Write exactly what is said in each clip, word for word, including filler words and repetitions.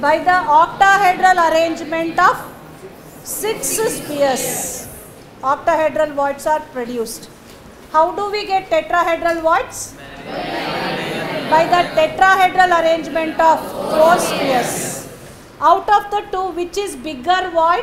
by the octahedral arrangement of six spheres. Octahedral voids are produced. How do we get tetrahedral voids? By the tetrahedral arrangement of four spheres. Out of the two, which is bigger void?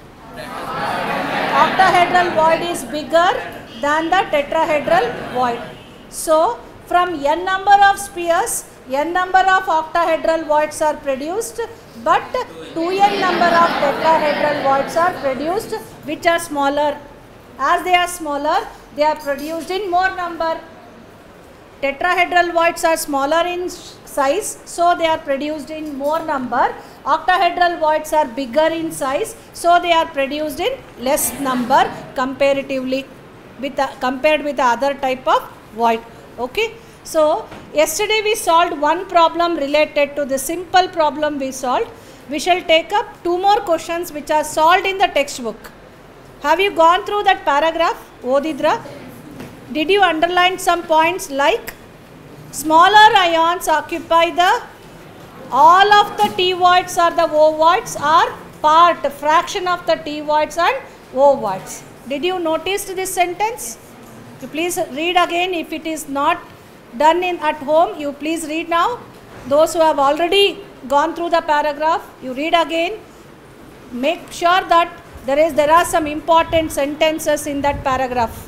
Octahedral void is bigger than the tetrahedral void. So, from n number of spheres, n number of octahedral voids are produced, but two n number of tetrahedral voids are produced, which are smaller. As they are smaller, they are produced in more number. Tetrahedral voids are smaller in size, so they are produced in more number. Octahedral voids are bigger in size, so they are produced in less number comparatively with the, compared with the other type of void. Okay. So, yesterday we solved one problem related to the simple problem we solved. We shall take up two more questions which are solved in the textbook. Have you gone through that paragraph, Odidra? Did you underline some points like smaller ions occupy the, all of the T voids or the O voids are part, fraction of the T voids and O voids. Did you notice this sentence? You please read again. If it is not done in at home, you please read now. Those who have already gone through the paragraph, you read again. Make sure that there is there are some important sentences in that paragraph.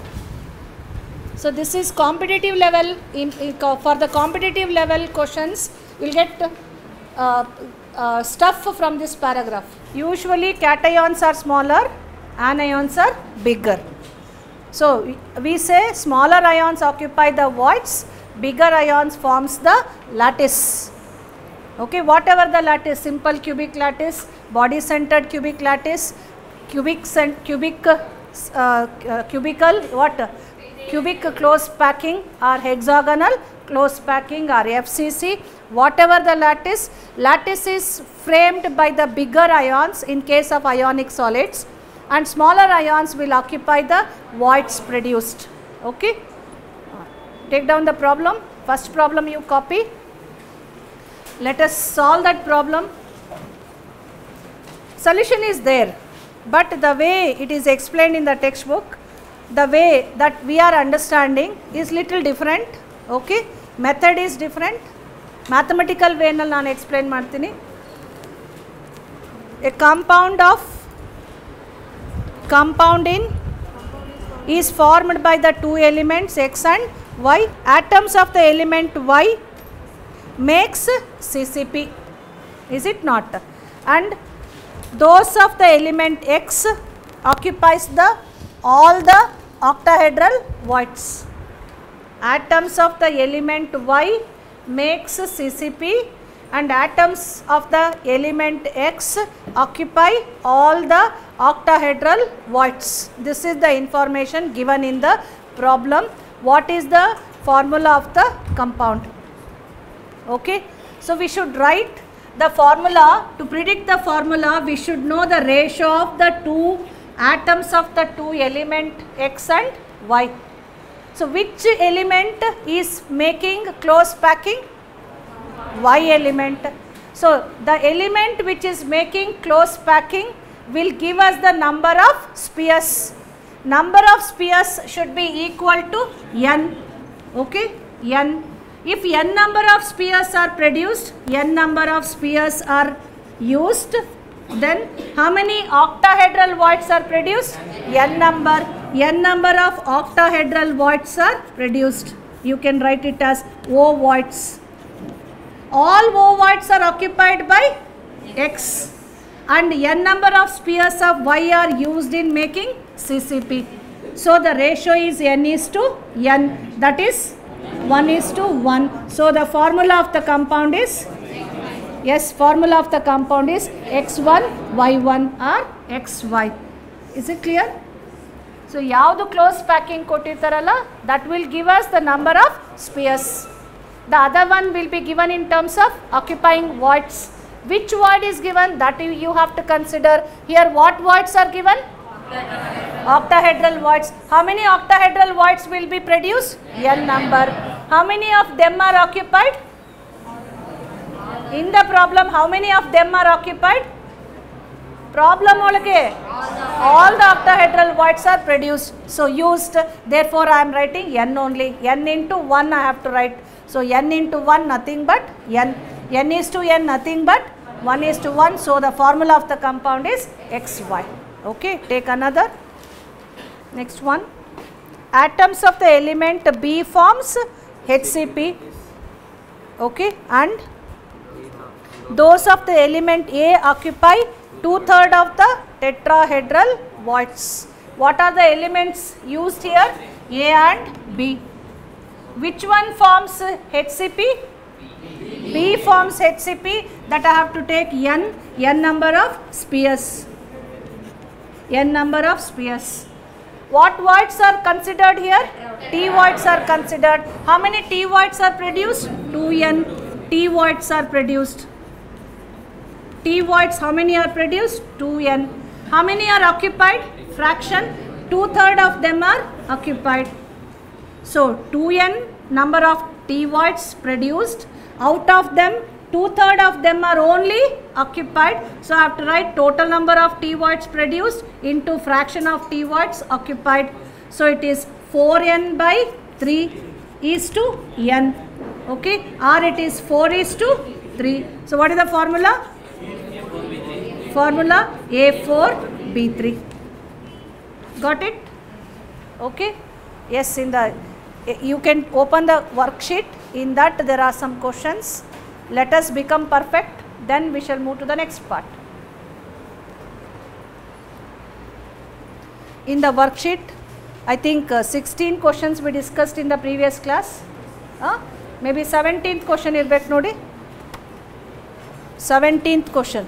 So this is competitive level. In, in for the competitive level questions, you will get uh, uh, stuff from this paragraph. Usually cations are smaller, anions are bigger. So we, we say smaller ions occupy the voids, bigger ions forms the lattice. Okay, whatever the lattice, simple cubic lattice, body centered cubic lattice, cubic cent, cubic uh, uh, cubical what? Cubic close packing or hexagonal close packing or F C C, whatever the lattice, lattice is framed by the bigger ions in case of ionic solids, and smaller ions will occupy the voids produced. Okay. Take down the problem. First problem you copy. Let us solve that problem. Solution is there, but the way it is explained in the textbook, the way that we are understanding is little different. Okay. Method is different. Mathematical way nal naan explain ಮಾಡ್ತೀನಿ. A compound of compound in is formed by the two elements X and Y. Atoms of the element Y makes C C P. Is it not? And those of the element X occupies the all the octahedral voids. Atoms of the element Y makes C C P, and atoms of the element X occupy all the octahedral voids. This is the information given in the problem. What is the formula of the compound? Okay. So we should write the formula. To predict the formula, we should know the ratio of the two atoms of the two element X and Y. So which element is making close packing? Y element. So the element which is making close packing will give us the number of spheres. Number of spheres should be equal to n. Okay, n. If n number of spheres are produced, n number of spheres are used, then how many octahedral voids are produced? N number. N number of octahedral voids are produced. You can write it as O voids. All O voids are occupied by X, and n number of spheres of Y are used in making C C P. So the ratio is n is to n, that is one is to one. So the formula of the compound is, yes, formula of the compound is X one Y one or X Y. Is it clear? So yavdu close packing kotirtaralla, that will give us the number of spheres. The other one will be given in terms of occupying voids. Which void is given, that you have to consider. Here what voids are given? Octahedral voids. How many octahedral voids will be produced? N number. How many of them are occupied? In the problem, how many of them are occupied? Problem olage. All the octahedral voids are produced. So used. Therefore, I am writing n only. N into one I have to write. So n into one nothing but n. N is to n nothing but one is to one. So the formula of the compound is X Y. Okay. Take another. Next one. Atoms of the element B forms H C P. Okay. And those of the element A occupy two-thirds of the tetrahedral voids. What are the elements used here? A and B. Which one forms H C P? B forms H C P, that I have to take n, n number of spheres. N number of spheres. What voids are considered here? T voids are considered. How many T voids are produced? two n T voids are produced. T voids, how many are produced? two n. How many are occupied? Fraction. Two-thirds of them are occupied. So, two n number of T voids produced. Out of them, two-thirds of them are only occupied. So, I have to write total number of T voids produced into fraction of T voids occupied. So, it is four n by three is to n. Okay. Or it is four is to three. So, what is the formula? Formula A four B three. Got it? Okay. Yes, in the you can open the worksheet. In that there are some questions. Let us become perfect, then we shall move to the next part. In the worksheet, I think uh, sixteen questions we discussed in the previous class. Uh, maybe seventeenth question irbek nodi. seventeenth question.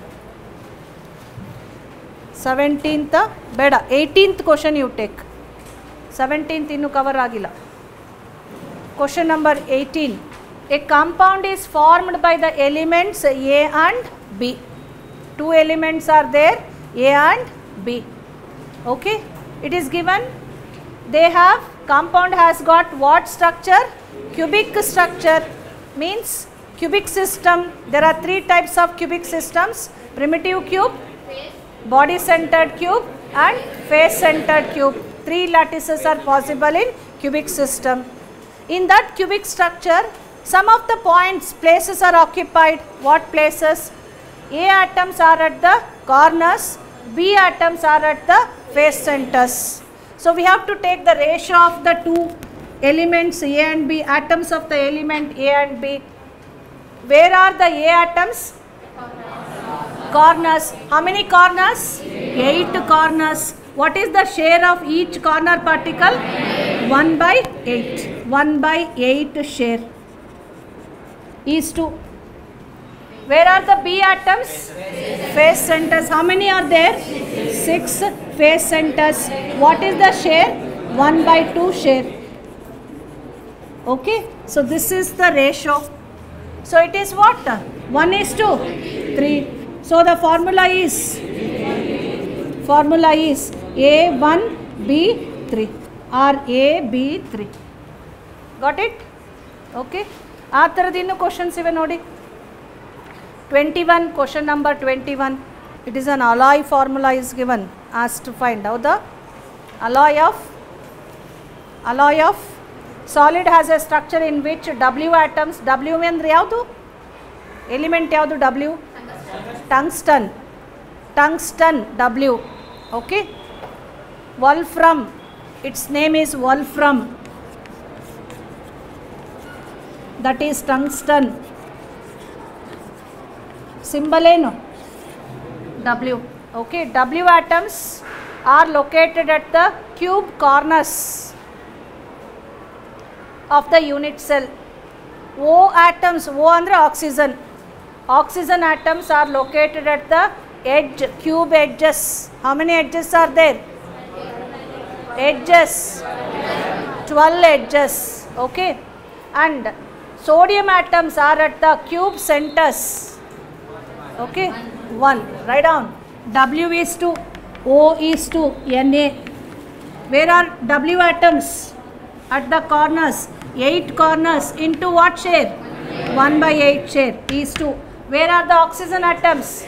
seventeenth beda. eighteenth question you take. seventeenth innu cover agila. Question number eighteen. A compound is formed by the elements A and B. Two elements are there, A and B. Okay. It is given. They have, compound has got what structure? Cubic structure. Means cubic system. There are three types of cubic systems. Primitive cube, body centered cube and face centered cube. Three lattices are possible in cubic system. In that cubic structure, some of the points, places are occupied. What places? A atoms are at the corners, B atoms are at the face centers. So, we have to take the ratio of the two elements A and B, atoms of the element A and B. Where are the A atoms? Corners. How many corners? Eight corners. What is the share of each corner particle? one by eight. one by eight share is to. Where are the B atoms? Face centers. How many are there? six face centers. What is the share? one by two share. Okay. So, this is the ratio. So, it is what? one is to three. So, the formula is, formula is A one B three or A B three. Got it? Okay. ಆ ಥರದ್ದು ಇನ್ನೂ questions ಇವೆ ನೋಡಿ. twenty-one, question number twenty-one. It is an alloy formula is given. Asked to find out the alloy of, alloy of solid has a structure in which W atoms, W ಅಂದರೆ ಯಾವುದು? Element ಯಾವುದು W? Tungsten. Tungsten W. Okay. Wolfram. Its name is wolfram. That is tungsten. Symbol ಏನು? W. Okay. W atoms are located at the cube corners of the unit cell. O atoms, O ಅಂದರೆ oxygen. Oxygen atoms are located at the edge, cube edges. How many edges are there? Edges. twelve edges. Okay. And sodium atoms are at the cube centers. Okay. one. Write down. W is to O is to Na. Where are W atoms? At the corners. eight corners into what share? one by eight share is to Where are the oxygen atoms?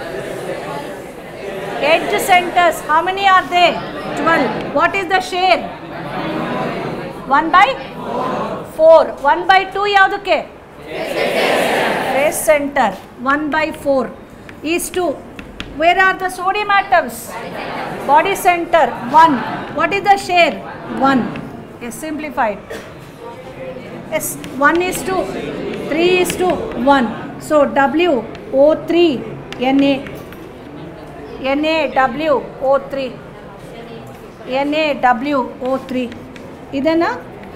Edge centers. How many are they? twelve. What is the share? one by four. one by two ಯಾವುದಕ್ಕೆ? Trace center. one by four is two. Where are the sodium atoms? Body center. one. What is the share? one. Yes, simplified. Yes, one is to three is to one. So W O three Na. Na W O three. Na W O three. ಇದನ್ನ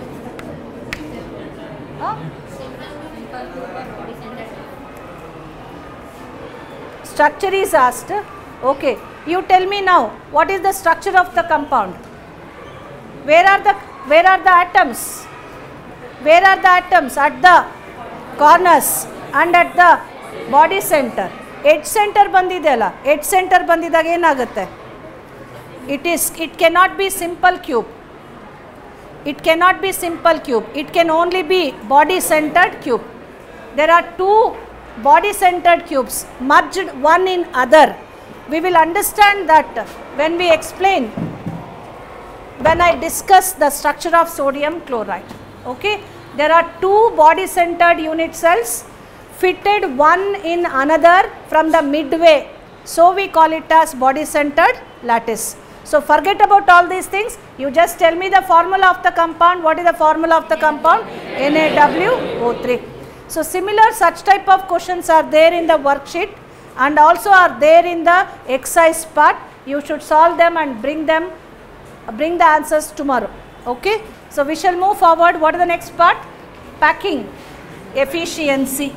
structure is asked. Okay, you tell me now what is the structure of the compound? Where are the where are the atoms? Where are the atoms? At the corners and at the body center. Edge center ಬಂದಿದೆ ಅಲ್ಲ, edge center ಬಂದಿದಾಗ ಏನಾಗುತ್ತೆ? It is it cannot be simple cube. It cannot be simple cube. It can only be body centered cube. There are two body centered cubes merged one in other. We will understand that when we explain, when I discuss the structure of sodium chloride. Okay, there are two body centered unit cells fitted one in another from the midway, so we call it as body centered lattice. So forget about all these things, you just tell me the formula of the compound. What is the formula of the compound? Na W O three. So similar such type of questions are there in the worksheet and also are there in the exercise part. You should solve them and bring them, bring the answers tomorrow. Okay. So we shall move forward. What is the next part? Packing efficiency.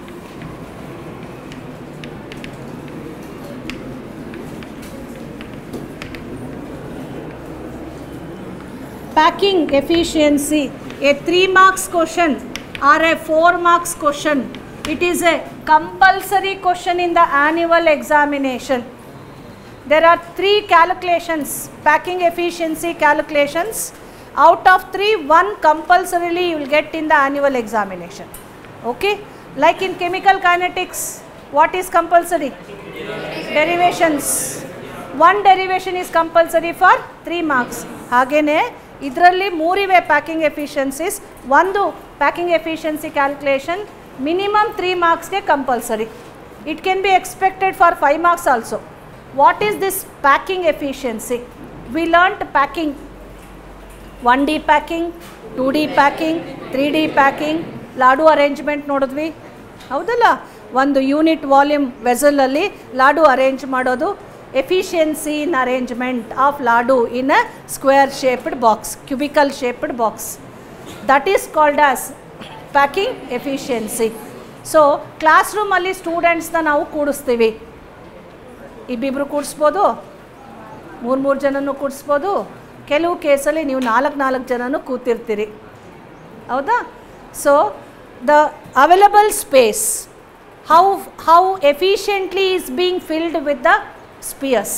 Packing efficiency, a three marks question or a four marks question. It is a compulsory question in the annual examination. There are three calculations, packing efficiency calculations. Out of three, one compulsorily you will get in the annual examination. Okay, like in chemical kinetics, what is compulsory? Derivations. One derivation is compulsory for three marks. Hagene ಇದರಲ್ಲಿ ಮೂರಿವೆ packing efficiencies. ಒಂದು packing efficiency calculation minimum three ಮಾರ್ಕ್ಸ್ಗೆ compulsory. It can be expected for five marks also. What is this packing efficiency? We learned packing, one D packing, two D packing, three D packing, laddu arrangement ನೋಡಿದ್ವಿ ಹೌದಲ್ಲ. ಒಂದು unit volume ವೆಸಲಲ್ಲಿ laddu arrange ಮಾಡೋದು. Efficiency in arrangement of ladu in a square shaped box, cubical shaped box, that is called as packing efficiency. So classroom alli students na ನಾವು ಕೂಡಿಸ್ತೀವಿ. ಇಬ್ಬಿಬ್ರು ಕೂಡಿಸ್ಬೋದು, ಮೂರು ಮೂರು ಜನನು ಕೂಡಿಸ್ಬೋದು, ಕೆಲವು ಕೇಸಲ್ಲಿ ನೀವು ನಾಲ್ಕು ನಾಲ್ಕು ಜನನು ಕೂತಿರ್ತೀರಿ ಹೌದಾ. So the available space, how how efficiently is being filled with the spheres,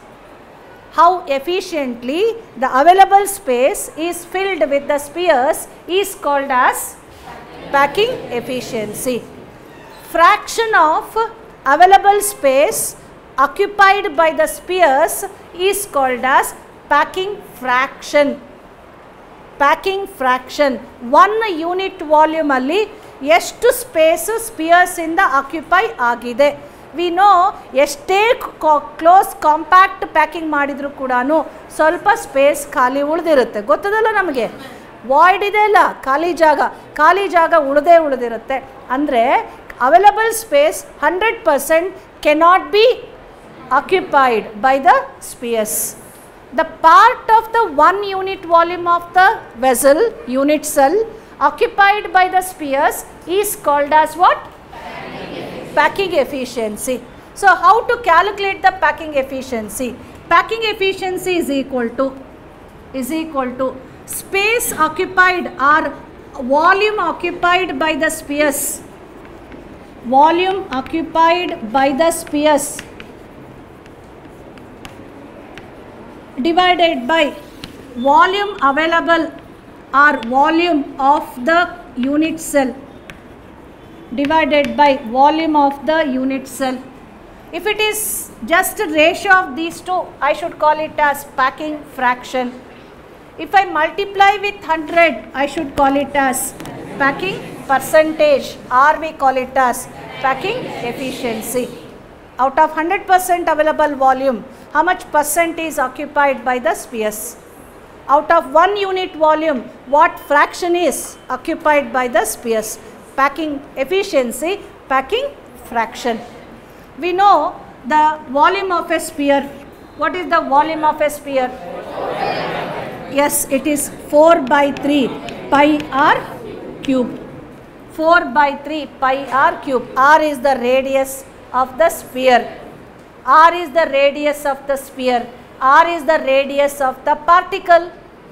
how efficiently the available space is filled with the spheres is called as packing efficiency. Fraction of available space occupied by the spheres is called as packing fraction. Packing fraction, one unit volume alli ಎಷ್ಟು space spheres ಇಂದ occupy ಆಗಿದೆ. We know ಎಷ್ಟೇ close compact packing ಮಾಡಿದರೂ ಕೂಡ ಸ್ವಲ್ಪ space ಖಾಲಿ ಉಳಿದಿರುತ್ತೆ, ಗೊತ್ತದಲ್ಲ ನಮಗೆ. Void ಇದೆ ಅಲ್ಲ, ಖಾಲಿ ಜಾಗ, ಖಾಲಿ ಜಾಗ ಉಳಿದೇ ಉಳಿದಿರುತ್ತೆ. ಅಂದರೆ available space hundred percent cannot be occupied by the spheres. The part of the one unit volume of the vessel, unit cell, occupied by the spheres is called as what? Packing efficiency. So how to calculate the packing efficiency? Packing efficiency is equal to is equal to space occupied or volume occupied by the spheres, volume occupied by the spheres divided by volume available or volume of the unit cell. divided by volume of the unit cell. If it is just a ratio of these two, I should call it as packing fraction. If I multiply with one hundred, I should call it as packing percentage, or we call it as packing efficiency. Out of one hundred percent available volume, how much percent is occupied by the spheres? Out of one unit volume, what fraction is occupied by the spheres? Packing efficiency, packing fraction. We know the volume of a sphere. What is the volume of a sphere? Yes, it is four by three pi r cube. four by three pi r cube. R is the radius of the sphere. R is the radius of the sphere. R is the radius of the particle.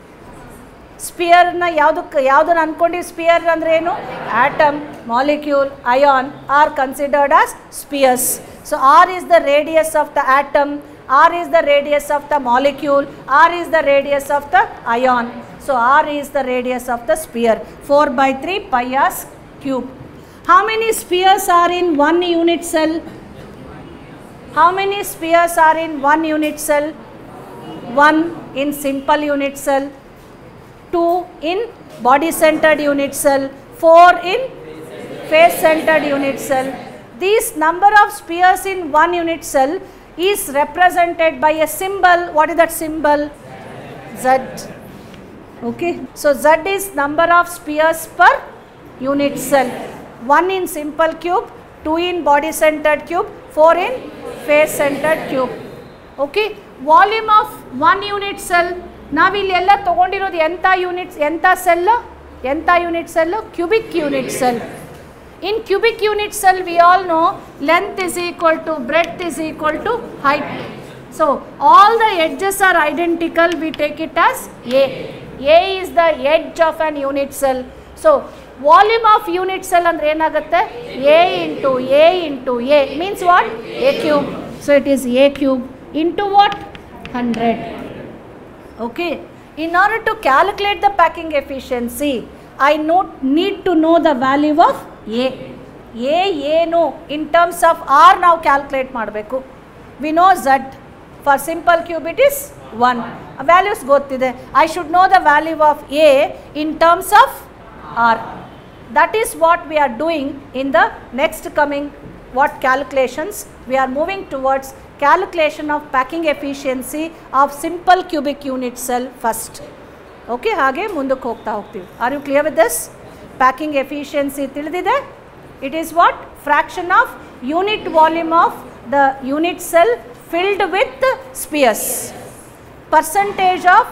Sphere na yauduk yaudun ankondi sphere andre enu? Atom, molecule, ion are considered as spheres. So R is the radius of the atom, R is the radius of the molecule, R is the radius of the ion. So R is the radius of the sphere. four by three pi r cube. How many spheres are in one unit cell? How many spheres are in one unit cell? one in simple unit cell, two in body centered unit cell, four in face centered unit cell. This number of spheres in one unit cell is represented by a symbol. What is that symbol? Z. Okay. So Z is number of spheres per unit cell. one in simple cube, two in body centered cube, four in face centered cube. Okay. Volume of one unit cell. ನಾವಿಲ್ಲೆಲ್ಲ ತಗೊಂಡಿರೋದು ಎಂಥ units ಎಂಥ cell ಎಂಥ unit cell cubic unit cell. In cubic unit cell we all know length is equal to breadth is equal to height. So all the edges are identical, we take it as A. A is the edge of an unit cell. So volume of unit cell andre enagutte A into A into A means what? A cube. So it is A cube into what? one hundred. Okay. In order to calculate the packing efficiency, I know, need to know the value of A. A ಏನು in terms of R ನಾವು calculate ಮಾಡಬೇಕು. We know Z. For simple cube it is one. Values ಗೊತ್ತಿದೆ. I should know the value of A in terms of R. That is what we are doing in the next coming what calculations. We are moving towards calculation of packing efficiency of simple cubic unit cell first. Okay, ಹಾಗೆ ಮುಂದಕ್ಕೆ ಹೋಗ್ತಾ ಹೋಗ್ತೀವಿ. Are you clear with this? Packing efficiency ತಿಳಿದಿದೆ. It is what? Fraction of unit volume of the unit cell filled with spheres. Percentage of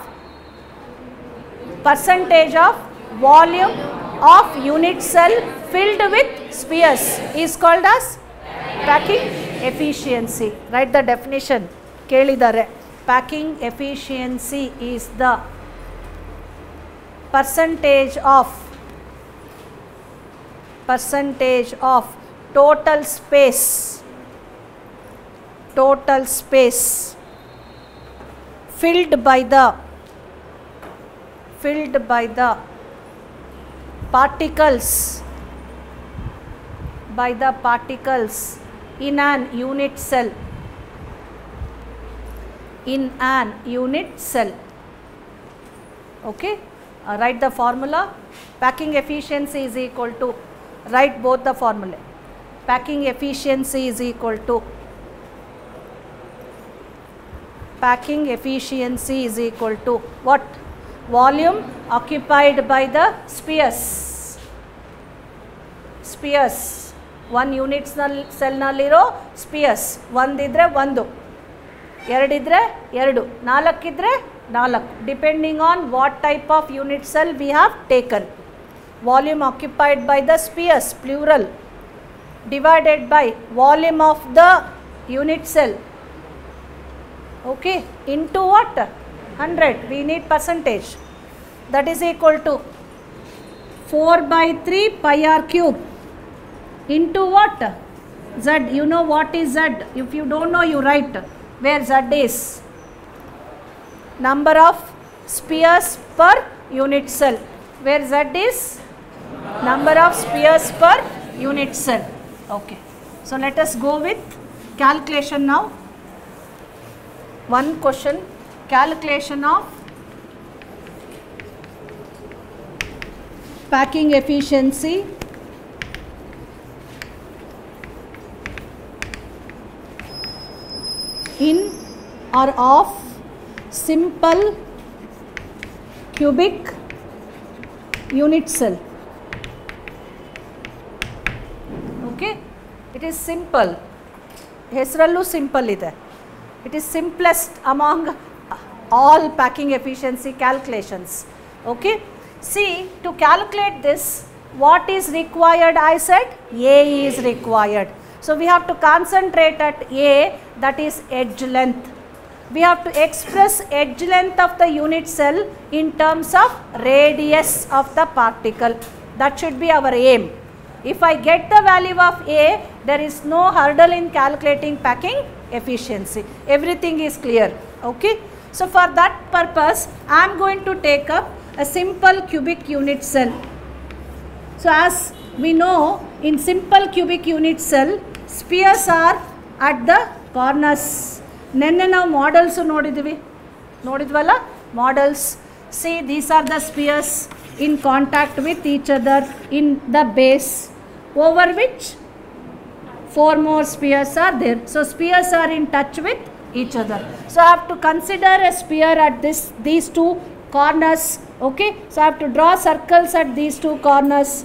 percentage of volume of unit cell filled with spheres is called as packing efficiency. Write the definition. ಕೇಳಿದ್ದಾರೆ. Packing efficiency is the percentage of percentage of total space total space filled by the filled by the particles by the particles in an unit cell in an unit cell. Okay, uh, write the formula. Packing efficiency is equal to, write both the formula. Packing efficiency is equal to packing efficiency is equal to what? Volume occupied by the spheres. Spheres. One unit cell nalliro spheres. ಒಂದಿದ್ರೆ ಒಂದು, ಎರಡಿದ್ರೆ ಎರಡು, ನಾಲ್ಕಿದ್ರೆ ನಾಲ್ಕು, depending on what type of unit cell we have taken. Volume occupied by the spheres, plural, divided by volume of the unit cell. Okay, into what? one hundred. We need percentage. That is equal to four by three pi r cube into what? Z. You know what is Z? If you don't know, you write where Z is. Number of spheres per unit cell. Where Z is? Number of spheres per unit cell. Okay. So let us go with calculation now. One question, calculation of packing efficiency in or of simple cubic unit cell. Okay, it is simple. Hesrallu simple ide. It is simplest among all packing efficiency calculations. Okay, see, to calculate this, what is required? I said A is required. So we have to concentrate at A, that is edge length. We have to express edge length of the unit cell in terms of radius of the particle. That should be our aim. If I get the value of A, there is no hurdle in calculating packing efficiency. Everything is clear. Okay. So for that purpose, I am going to take up a simple cubic unit cell. So as we know, in simple cubic unit cell, spheres are at the corners. Nenne now models nodidivi. Nodidvala models. See, these are the spheres in contact with each other in the base, over which four more spheres are there. So spheres are in touch with each other. So I have to consider a sphere at this these two corners. Okay. So I have to draw circles at these two corners.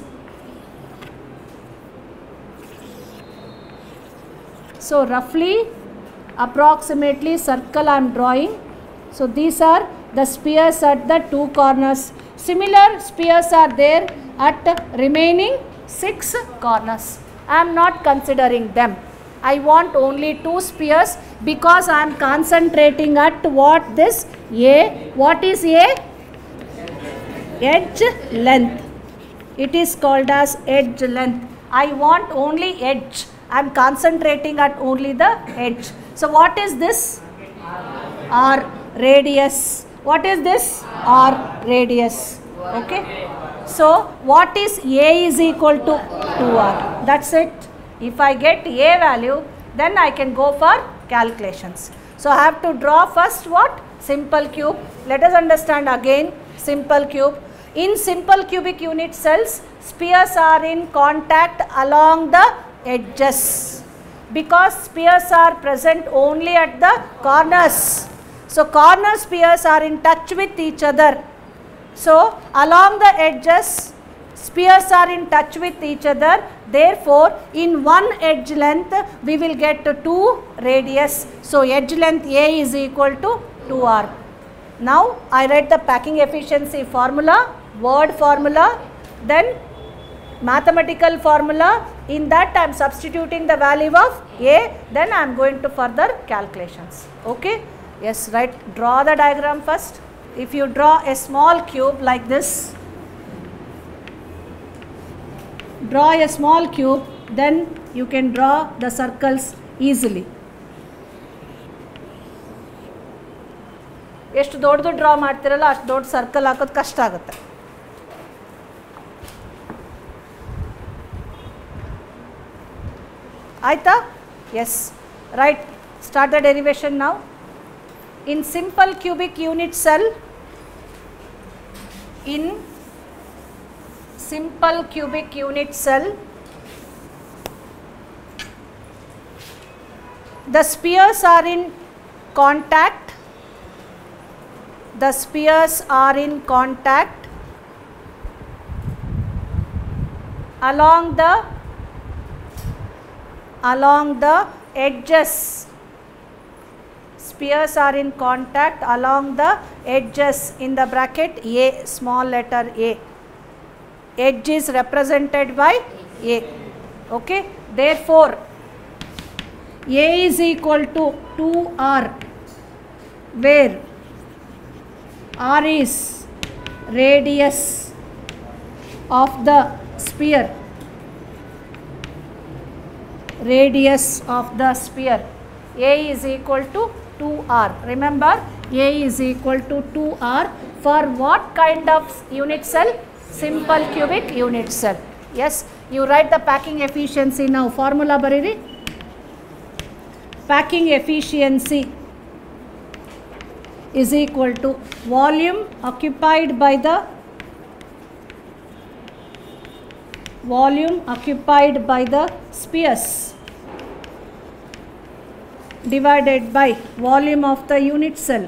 So roughly, approximately circle I am drawing. So these are the spheres at the two corners. Similar spheres are there at the remaining six corners. I am not considering them. I want only two spheres because I am concentrating at what this A. What is A? Edge length. It is called as edge length. I want only edge. I am concentrating at only the edge. So what is this? R, radius. What is this? R, radius. Okay. So what is A is equal to two R. That's it. If I get A value, then I can go for calculations. So I have to draw first what? Simple cube. Let us understand again simple cube. In simple cubic unit cells, spheres are in contact along the edges because spheres are present only at the corners. So corner spheres are in touch with each other. So along the edges, spheres are in touch with each other. Therefore, in one edge length, we will get two radius. So edge length A is equal to two R. Now I write the packing efficiency formula, word formula, then mathematical formula. In that I am substituting the value of A, then I am going to further calculations. Okay. Yes, right. Draw the diagram first. If you draw a small cube like this, draw a small cube, then you can draw the circles easily. ಎಷ್ಟು ದೊಡ್ಡದು draw ಮಾಡ್ತಿರಲ್ಲ ಅಷ್ಟು ದೊಡ್ಡ circle ಹಾಕೋದು ಕಷ್ಟ ಆಗುತ್ತೆ. ಆಯ್ತಾ? Yes, right. Start the derivation now. In simple cubic unit cell, in simple cubic unit cell, the spheres are in contact. The spheres are in contact along the along the edges. Spheres are in contact along the edges. In the bracket A, small letter A. Edge is represented by A. Okay. Therefore, A is equal to two R, where R is radius of the sphere. Radius of the sphere. A is equal to two R. Remember, A is equal to two R for what kind of unit cell? Simple cubic unit cell. Yes, You write the packing efficiency now. Formula bariri. Packing efficiency is equal to volume occupied by the volume occupied by the spheres divided by volume of the unit cell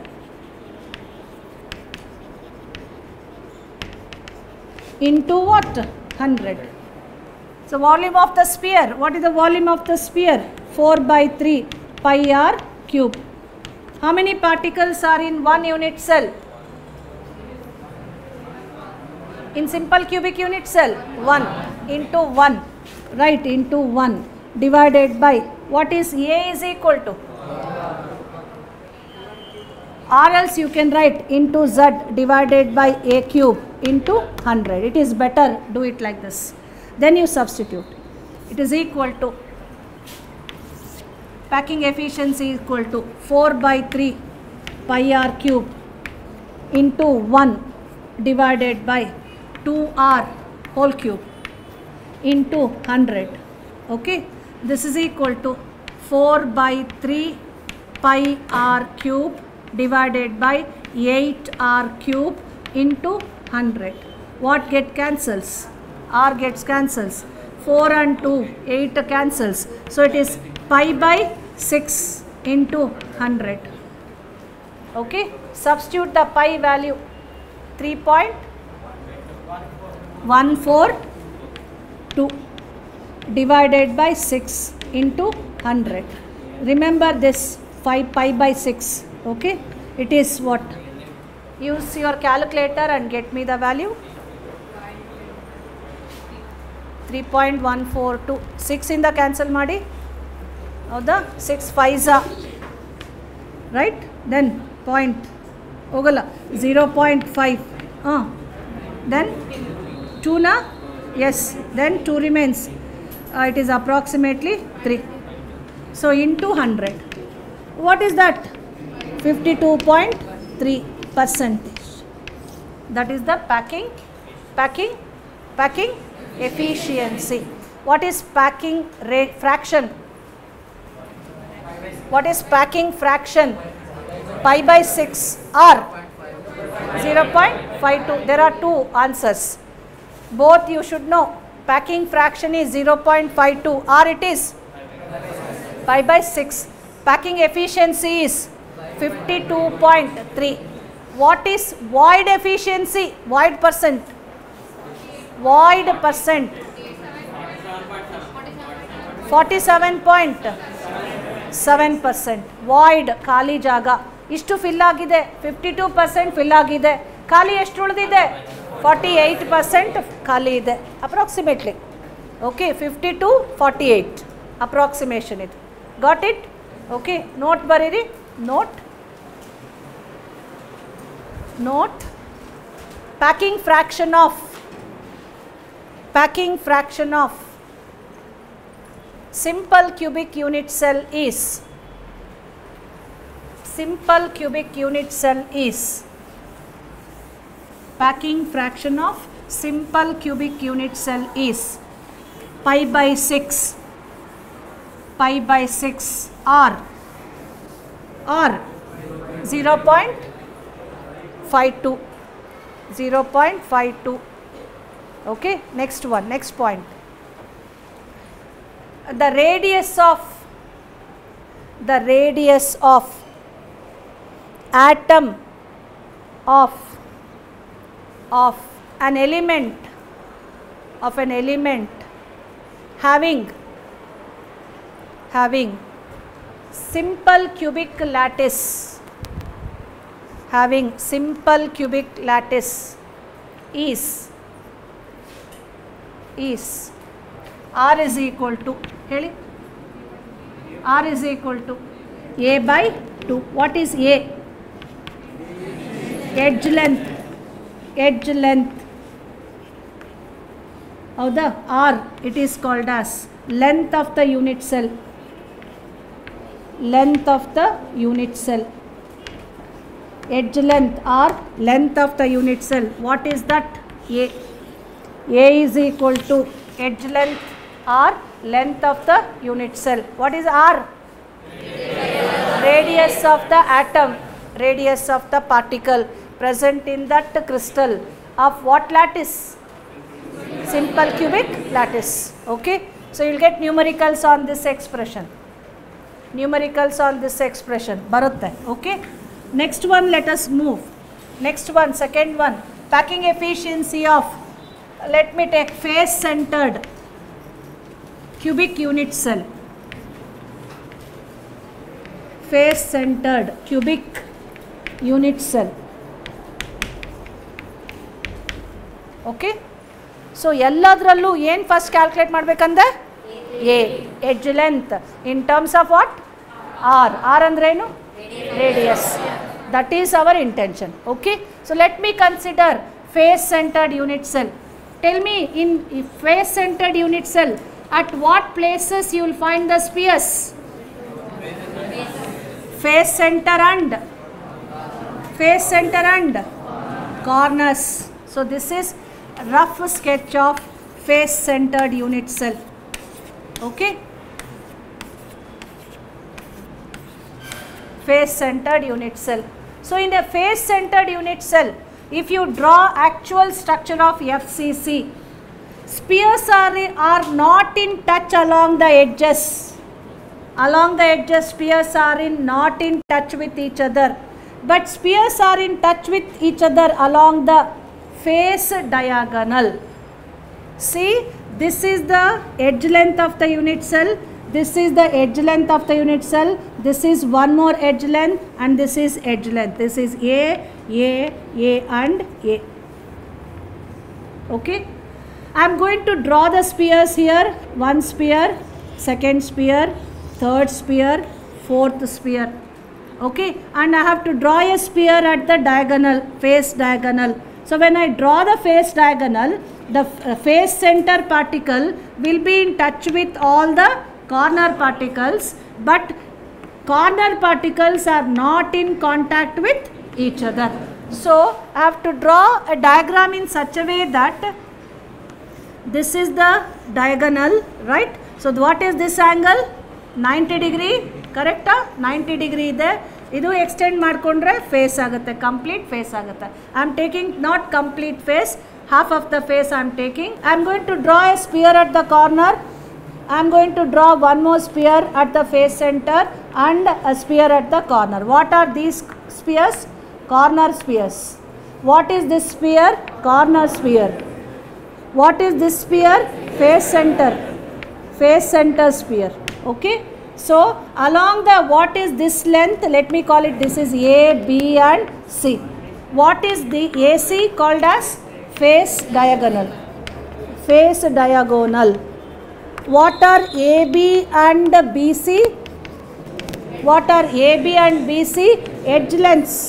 into what? one hundred. So volume of the sphere, what is the volume of the sphere? four by three pi r cube. How many particles are in one unit cell? In simple cubic unit cell, one into one, right, into one divided by what is A is equal to? Or else you can write into Z divided by A cube into one hundred. It is better, do it like this. Then you substitute. It is equal to, packing efficiency is equal to four by three pi r cube into one divided by two r whole cube into one hundred. Okay. This is equal to four by three pi r cube divided by eight r cube into one hundred. What get cancels? R gets cancels. four and two, eight cancels. So it is pi by six into one hundred. Okay. Substitute the pi value three point one four two divided by six into one hundred. Remember this five pi by six. Okay. It is what? Use your calculator and get me the value. three point one four two. six in the cancel ಮಾಡಿ ಹೌದಾ six fives are right, then point ಹೋಗಲ್ಲ zero point five, uh. then two na, yes, then two remains, uh, it is approximately three. So into one hundred, what is that? fifty-two point three percentage. That is the packing packing packing efficiency. What is packing rate fraction? What is packing fraction? Pi by six or zero point five two. There are two answers. Both you should know. Packing fraction is zero point five two or it is pi by six. Packing efficiency is fifty-two point three. What is void efficiency? Void percent. Void percent. forty-seven point seven percent. Void ಖಾಲಿ ಜಾಗ ಇಷ್ಟು fill ಆಗಿದೆ. fifty-two percent fill ಆಗಿದೆ. ಖಾಲಿ ಎಷ್ಟು ಉಳಿದಿದೆ? forty-eight percent ಖಾಲಿ ಇದೆ approximately. Okay, fifty-two forty-eight approximation ಇದು. Got it? ಓಕೆ, ನೋಟ್ ಬರೀರಿ. Note note packing fraction of packing fraction of simple cubic unit cell is simple cubic unit cell is packing fraction of simple cubic unit cell is pi by six pi by six or or zero point five two zero point five two. Okay, next one, next point. The radius of the radius of atom of of an element of an element having having simple cubic lattice having simple cubic lattice is is r is equal to ಹೇಳಿ r is equal to a by two. What is a? Edge length. Edge length. ಹೌದಾ? r it is called as length of the unit cell. Length of the unit cell. Edge length or length of the unit cell. What is that? A. A is equal to edge length or length of the unit cell. What is R? Radius of the atom, radius of the particle present in that crystal of what lattice? Simple cubic lattice. Okay. So you will get numericals on this expression. Numericals on this expression. Barutte. Okay. Next one, let us move. Next one, second one. Packing efficiency of, let me take face centered cubic unit cell. Face centered cubic unit cell. Okay. So ಎಲ್ಲದರಲ್ಲೂ ಏನು first calculate ಮಾಡಬೇಕಂದ್ರೆ a edge length in terms of what R R ಅಂದ್ರೇನು radius that is our intention okay so let me consider face centred unit cell tell me in face centred unit cell at what places you will find the spheres face center and face center and corners so this is rough sketch of face centered unit cell okay face centered unit cell so in a face centered unit cell if you draw actual structure of F C C spheres are, are not in touch along the edges along the edges spheres are in not in touch with each other but spheres are in touch with each other along the face diagonal see this is the edge length of the unit cell this is the edge length of the unit cell this is one more edge length and this is edge length this is A A A and A okay I am going to draw the spheres here one sphere second sphere third sphere fourth sphere okay and I have to draw a sphere at the diagonal face diagonal so when I draw the face diagonal the uh, face center particle will be in touch with all the corner particles but corner particles are not in contact with each other so I have to draw a diagram in such a way that this is the diagonal right so what is this angle ninety degree correct ninety degree ide idu extend ಮಾಡ್ಕೊಂಡ್ರೆ face ಆಗುತ್ತೆ complete face ಆಗುತ್ತೆ I am taking not complete face half of the face I am taking I am going to draw a sphere at the corner I am going to draw one more sphere at the face center and a sphere at the corner what are these spheres corner spheres what is this sphere corner sphere what is this sphere face center face center sphere okay so along the what is this length let me call it this is A B and C what is the A C called as face diagonal face diagonal what are A B and B C what are A B and B C edge lengths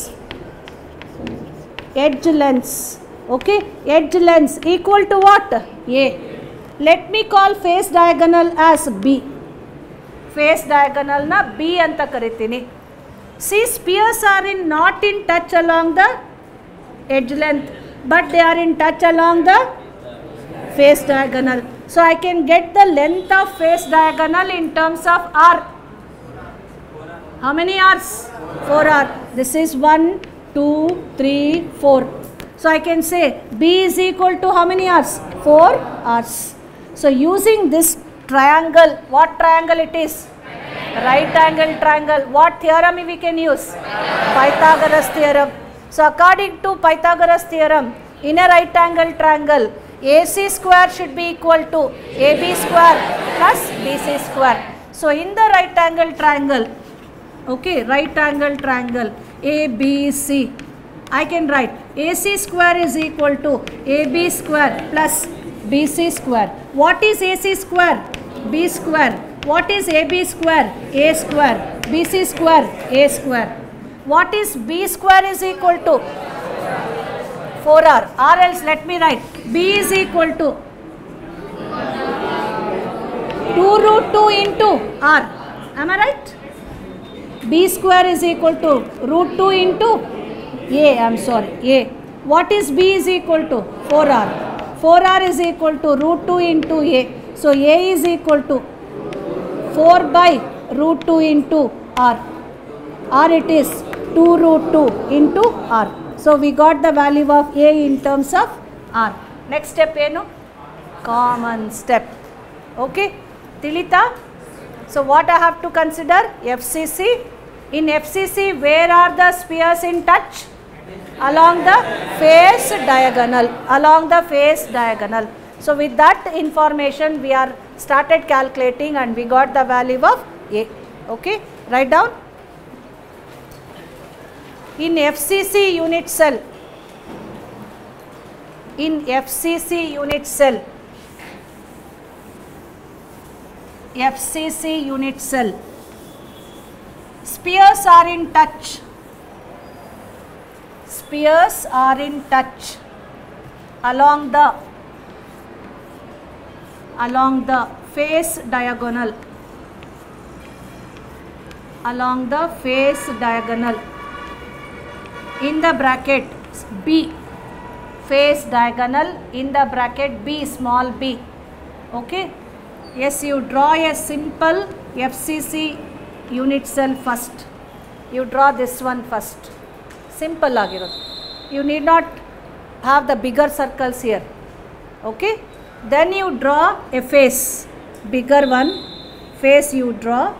edge lengths okay edge lengths equal to what A let me call face diagonal as B face diagonal na B anta karitini see spheres are in not in touch along the edge length but they are in touch along the face diagonal so I can get the length of face diagonal in terms of R how many R's four R this is one two three four so I can say B is equal to how many R's four R's so using this triangle what triangle it is right angle triangle what theorem we can use Pythagoras theorem so according to Pythagoras theorem in a right angle triangle A C square should be equal to A B square plus B C square so in the right angle triangle okay right angle triangle A B C I can write A C square is equal to A B square plus B C square. What is A C square? B square. What is A B square? A square. B C square? A square. What is B square is equal to? four R. Or else let me write B is equal to two root two into R. Am I right? B square is equal to root two into A, I am sorry, A. What is B is equal to? four R. four r is equal to root two into a. So a is equal to four by root two into r, or it is two root two into r. So we got the value of a in terms of r. Next step ಏನು? Common step. Okay, Tilita? So what I have to consider? F C C. In F C C, where are the spheres in touch? Along the face diagonal. Along the face diagonal. So with that information, we are started calculating and we got the value of a. Okay, write down. In F C C unit cell, in F C C unit cell, F C C unit cell, spheres are in touch, spheres are in touch along the, along the face diagonal, along the face diagonal, in the bracket B, face diagonal, in the bracket B, small b. Okay. Yes, you draw a simple F C C unit cell first. You draw this one first. Simple agirodu. You need not have the bigger circles here. Okay. Then you draw a face, bigger one, face you draw.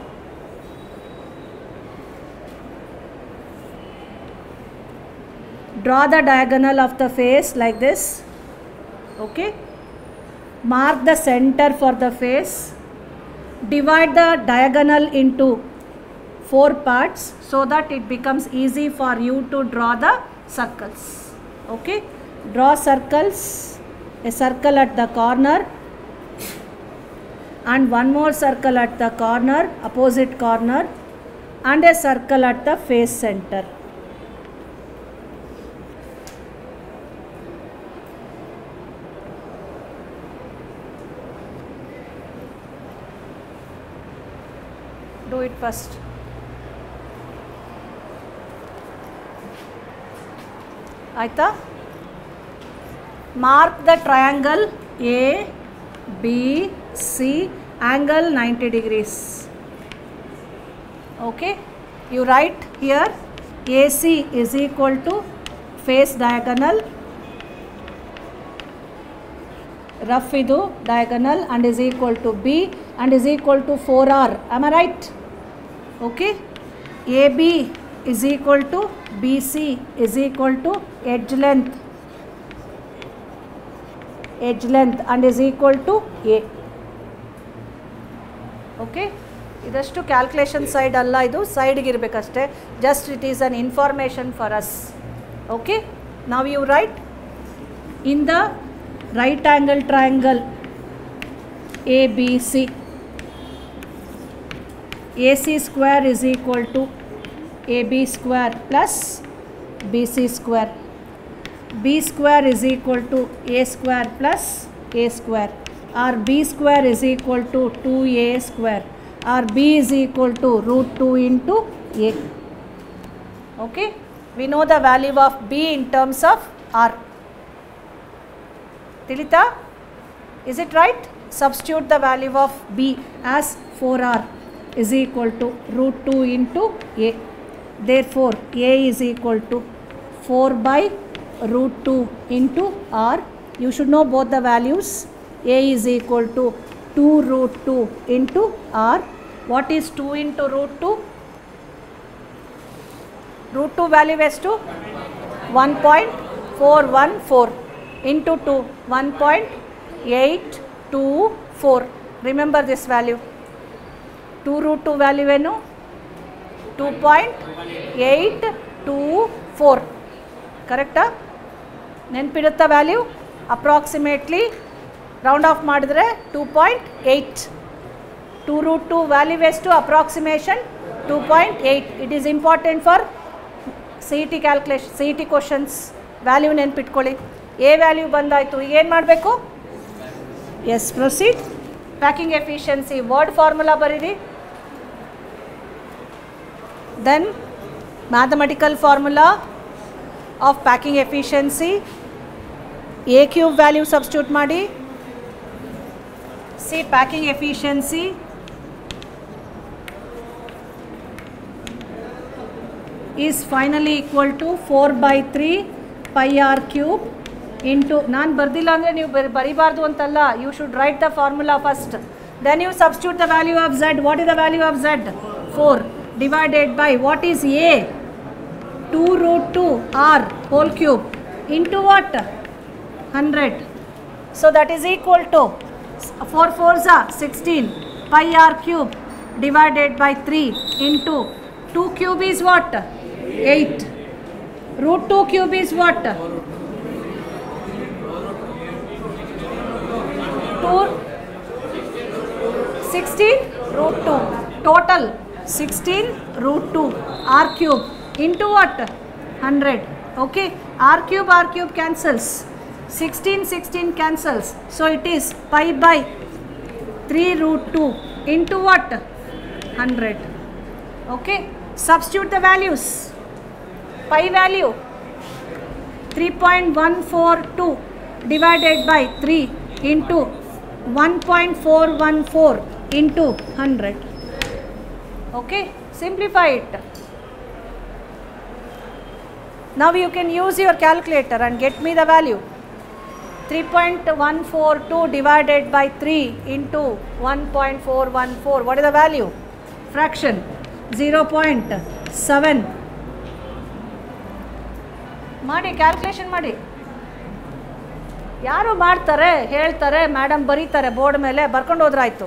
Draw the diagonal of the face like this. Okay. Mark the center for the face. Divide the diagonal into four parts so that it becomes easy for you to draw the circles. Okay. Draw circles. A circle at the corner and one more circle at the corner, opposite corner, and a circle at the face center. Do it first. Aita? Mark the triangle A, B, C, angle ninety degrees. Okay. You write here A C is equal to face diagonal, rough idu diagonal, and is equal to B and is equal to four r. Am I right? Okay. A B is equal to B C is equal to edge length, edge length, and is equal to A. Okay. Idastu calculation side alla idu side ge irbekaste, just it is an information for us. Okay. Now you write in the right angle triangle A B C, A C square is equal to A B square plus B C square. B square is equal to A square plus A square, or B square is equal to two A square, or B is equal to root two into A. Okay. We know the value of B in terms of R. Tilita, is it right? Substitute the value of B as four r is equal to root two into A. Therefore, A is equal to four by root two into R. You should know both the values. A is equal to two root two into R. What is two into root two? Root two value is to one point four one four into two, one point eight two four. Remember this value. two root two value enu two point eight two four. Correct? Nenpidutta value approximately round off madidre two point eight. two root two value is to approximation two point eight. It is important for C E T calculation, C E T questions. Value nenpitಕೊಳ್ಳಿ. A value ಬಂದಾಯಿತು. ಈಗ ಏನು ಮಾಡಬೇಕು? Yes, proceed. Packing efficiency word formula ಬರೀರಿ. Then mathematical formula of packing efficiency A cube value substitute ಮಾಡಿ. See, packing efficiency is finally equal to four by three pi r cube into, ನಾನು ಬರ್ದಿಲ್ಲ ಅಂದರೆ ನೀವು ಬರಿಬಾರ್ದು ಅಂತಲ್ಲ, you should write the formula first. Then you substitute the value of z. What is the value of z? four divided by, what is a? two root two r whole cube into what? one hundred. So that is equal to four fours are sixteen pi r cube divided by three into two cube is what? eight. Root two cube is what? two. sixteen root two. Total sixteen root two r cube into what? one hundred. Okay. R cube r cube cancels. sixteen sixteen cancels. So it is pi by three root two into what? one hundred. Okay. Substitute the values. Pi value three point one four two divided by three into one point four one four into one hundred. Okay. Simplify it. Now you can use your calculator and get me the value. three point one four two divided by three into one point four one four. What is the value? Fraction zero point seven. ಮಾಡಿ calculation ಮಾಡಿ. ಯಾರು ಮಾಡ್ತಾರೆ, ಹೇಳ್ತಾರೆ, madam ಬರೀತಾರೆ board ಮೇಲೆ, ಬರ್ಕೊಂಡು ಹೋದ್ರಾಯ್ತು.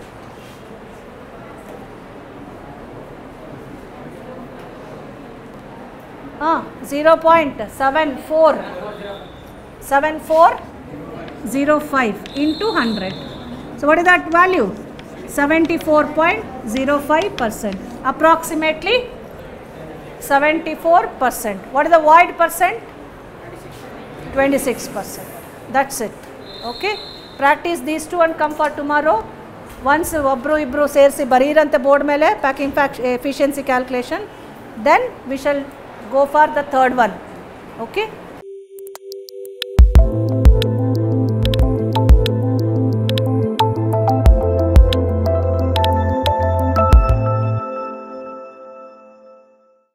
ಹಾಂ, zero point seven four seven four zero five into one hundred. So what is that value? seventy-four point zero five percent. Approximately seventy-four percent. What is the void percent? twenty-six percent. That's it. Okay. Practice these two and come for tomorrow. Once ಒಬ್ರು ಇಬ್ರು ಸೇರಿಸಿ ಬರೀರಂತೆ board ಮೇಲೆ packing efficiency calculation, then we shall go for the third one. Okay.